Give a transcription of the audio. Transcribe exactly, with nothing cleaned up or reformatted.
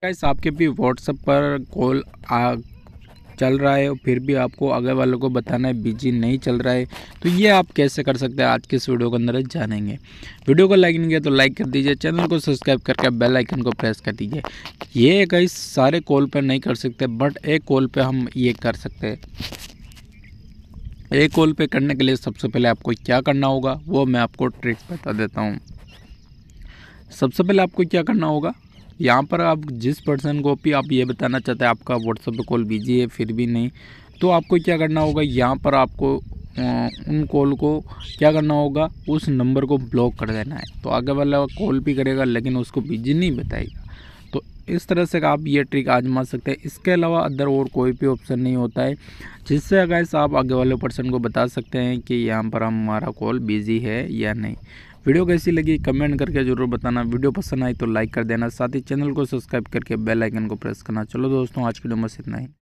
Guys आपके भी WhatsApp पर कॉल आ चल रहा है और फिर भी आपको आगे वालों को बताना है बिजी नहीं चल रहा है, तो ये आप कैसे कर सकते हैं आज के इस वीडियो के अंदर जानेंगे। वीडियो को लाइक नहीं किया तो लाइक कर दीजिए, चैनल को सब्सक्राइब करके बेल आइकन को प्रेस कर दीजिए। ये गाइस सारे कॉल पर नहीं कर सकते, बट एक कॉल पे हम ये कर सकते हैं। एक कॉल पे करने के लिए सबसे पहले आपको क्या करना होगा वो मैं आपको ट्रिक बता देता हूँ। सबसे पहले आपको क्या करना होगा, यहाँ पर आप जिस पर्सन को भी आप ये बताना चाहते हैं आपका व्हाट्सएप पे कॉल बिजी है फिर भी नहीं, तो आपको क्या करना होगा, यहाँ पर आपको उन कॉल को क्या करना होगा, उस नंबर को ब्लॉक कर देना है। तो आगे वाला कॉल भी करेगा लेकिन उसको बिजी नहीं बताएगा। तो इस तरह से आप ये ट्रिक आजमा सकते हैं। इसके अलावा अदर और कोई भी ऑप्शन नहीं होता है जिससे अगर आप आगे वाले पर्सन को बता सकते हैं कि यहाँ पर हमारा कॉल बिजी है या नहीं। वीडियो कैसी लगी कमेंट करके ज़रूर बताना। वीडियो पसंद आई तो लाइक कर देना, साथ ही चैनल को सब्सक्राइब करके बेल आइकन को प्रेस करना। चलो दोस्तों आज की वीडियो में इतना ही।